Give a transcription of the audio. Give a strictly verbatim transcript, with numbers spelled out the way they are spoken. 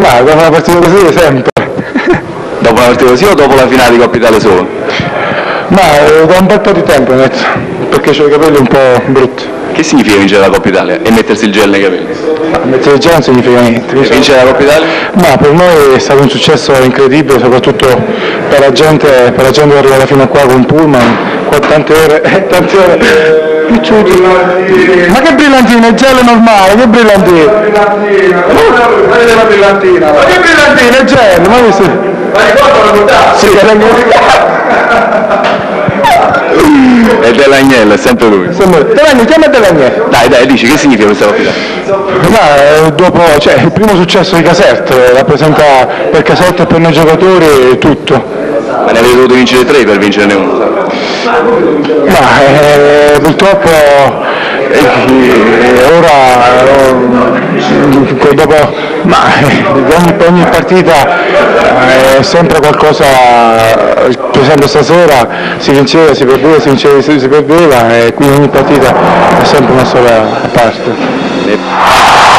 Ma dopo una partita così sempre. Dopo una partita così o dopo la finale di Coppa Italia solo? Ma eh, da un bel po' di tempo, netto, perché ho i capelli un po' brutti. Che significa vincere la Coppa Italia e mettersi il gel nei capelli? Ma mettere il gel non significa niente. E vincere la Coppa Italia? Ma per noi è stato un successo incredibile, soprattutto per la gente, per la gente che è arrivata fino a qua con Pullman, qua tante ore, tante ore. Picciuti. Ma che brillantina, il gel è normale, che brillantina? Brillantina, vedete la brillantina? Ma che brillantina, il gel, ma visto? Ma ricordo la portata? Sì, E Delagnello, è sempre lui. Delagni, chiama Delagni. Dai, dai, dici, che significa questa Coppa Italia? Ma, dopo, cioè, il primo successo di Caserta, rappresenta per Caserta e per noi giocatori tutto. Ma ne avete dovuto vincere tre per vincerne uno? Ma eh, purtroppo eh, ora eh, dopo, ma eh, ogni, ogni partita è sempre qualcosa, per esempio stasera si vinceva, si perdeva, si vinceva, si, si perdeva, e quindi ogni partita è sempre una storia a parte.